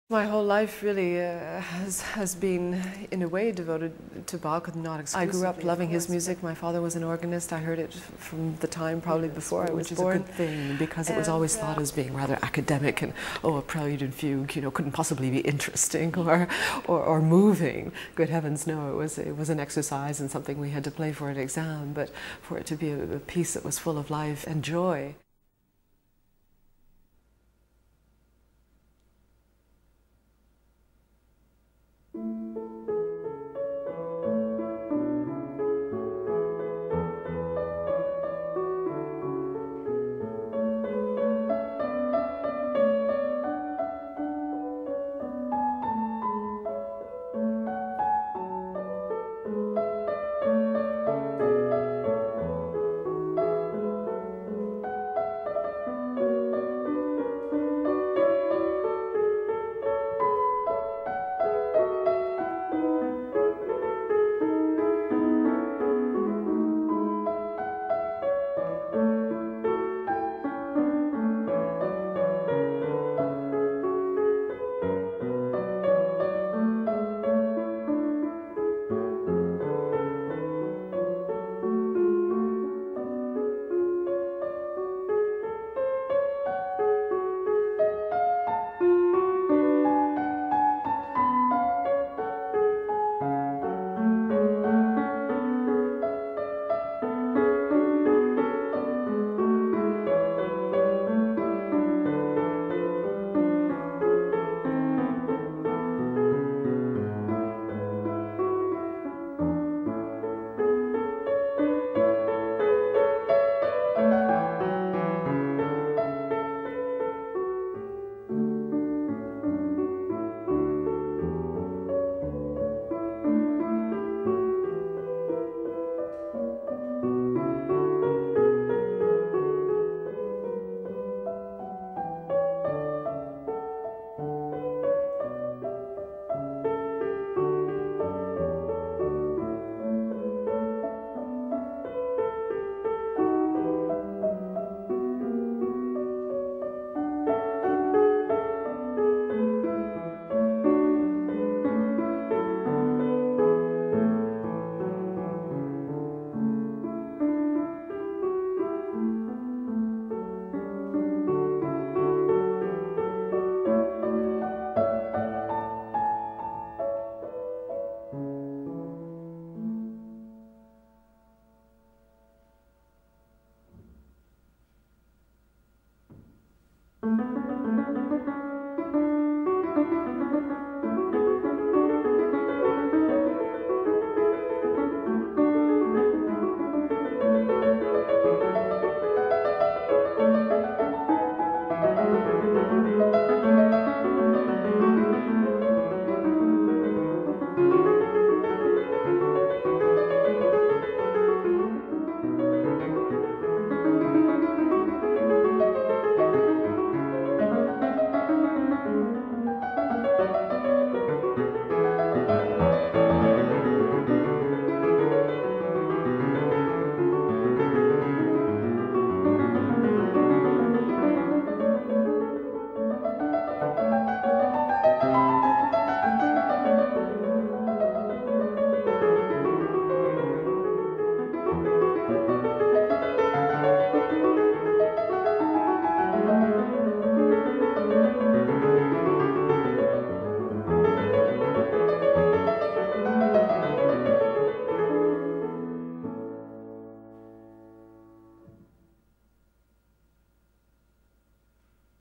My whole life really has been, in a way, devoted to Bach, not exclusively. I grew up loving his music. My father was an organist. I heard it from the time probably before I was born. Which is a good thing, because it was always thought as being rather academic and, oh, a prelude and fugue, you know, couldn't possibly be interesting or moving. Good heavens, no, it was an exercise and something we had to play for an exam, but for it to be a piece that was full of life and joy.